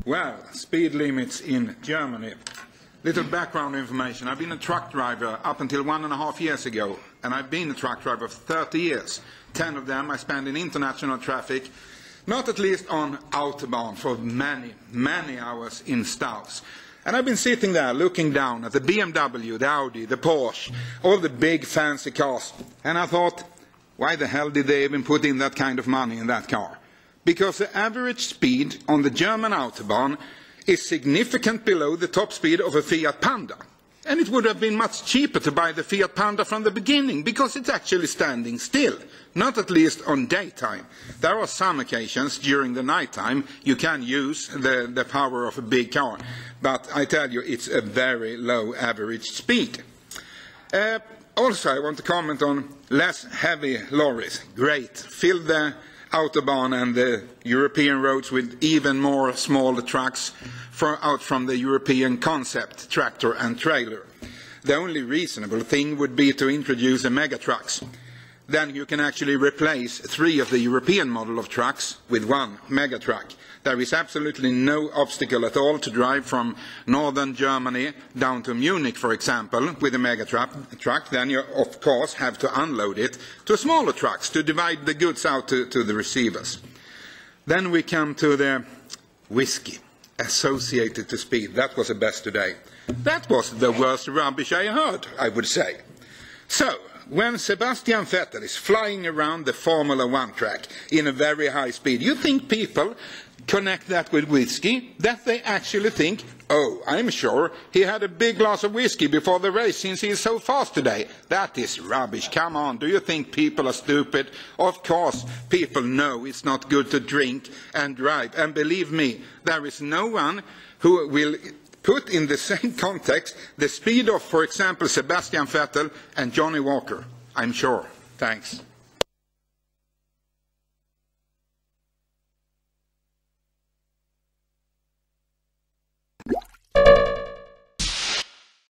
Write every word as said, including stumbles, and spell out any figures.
Well, speed limits in Germany. Little background information. I've been a truck driver up until one and a half years ago, and I've been a truck driver for thirty years. Ten of them I spent in international traffic, not at least on Autobahn, for many, many hours in Staus. And I've been sitting there looking down at the B M W, the Audi, the Porsche, all the big fancy cars, and I thought, why the hell did they even put in that kind of money in that car? Because the average speed on the German Autobahn is significantly below the top speed of a Fiat Panda. And it would have been much cheaper to buy the Fiat Panda from the beginning, because it's actually standing still, not at least on daytime. There are some occasions during the nighttime you can use the, the power of a big car, but I tell you, it's a very low average speed. Uh, also, I want to comment on less heavy lorries. Great. Fill the Autobahn and the European roads with even more smaller trucks for, out from the European concept tractor and trailer. The only reasonable thing would be to introduce a mega trucks. Then you can actually replace three of the European model of trucks with one mega truck. There is absolutely no obstacle at all to drive from northern Germany down to Munich, for example, with a mega truck. Then you, of course, have to unload it to smaller trucks to divide the goods out to, to the receivers. Then we come to the whiskey associated to speed. That was the best today. That was the worst rubbish I heard, I would say. So, when Sebastian Vettel is flying around the Formula One track in a very high speed, you think people connect that with whiskey? That they actually think, oh, I'm sure he had a big glass of whiskey before the race since he is so fast today. That is rubbish. Come on, do you think people are stupid? Of course, people know it's not good to drink and drive. And believe me, there is no one who will put in the same context the speed of, for example, Sebastian Vettel and Johnny Walker. I'm sure. Thanks.